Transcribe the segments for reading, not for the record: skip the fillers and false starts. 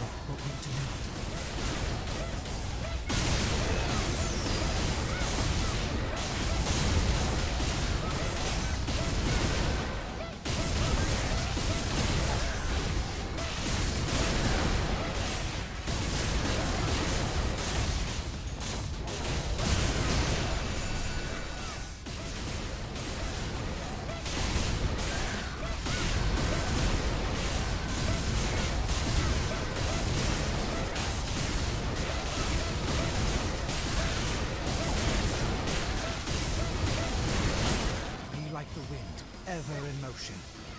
but we do not. Like the wind, ever in motion.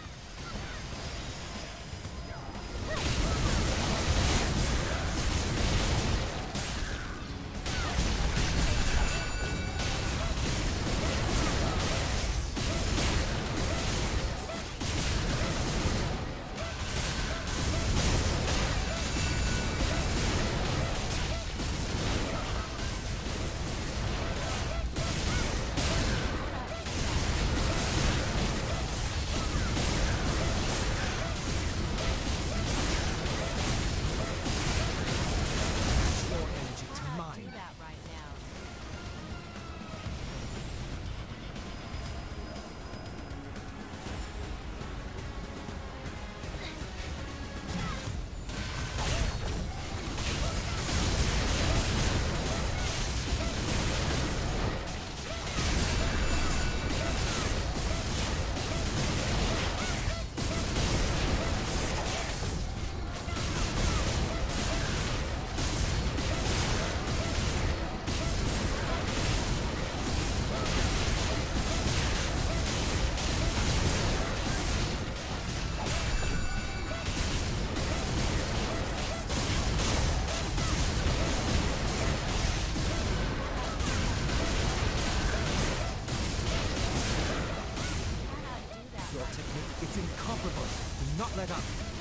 It's incomparable. Do not let up.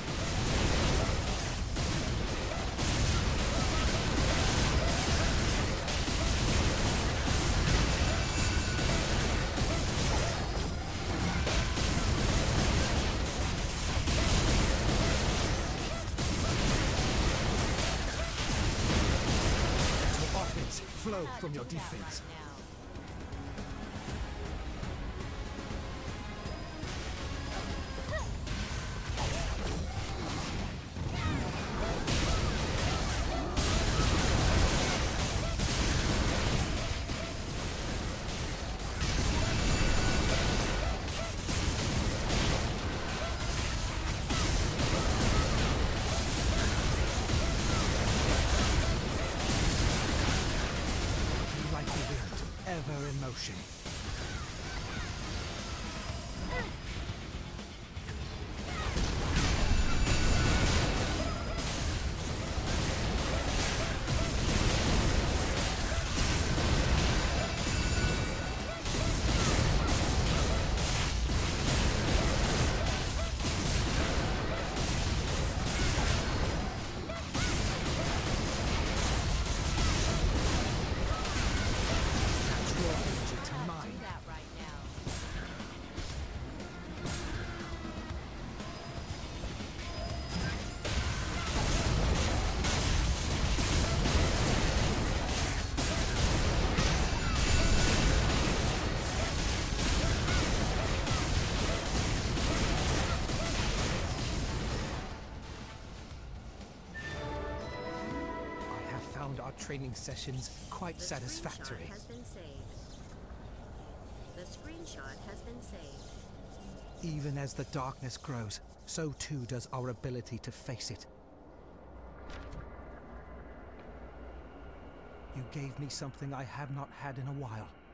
Your offense flow from your defense. Ever in motion. Our training sessions quite satisfactory. Has been saved. The screenshot has been saved. Even as the darkness grows, so too does our ability to face it. You gave me something I have not had in a while.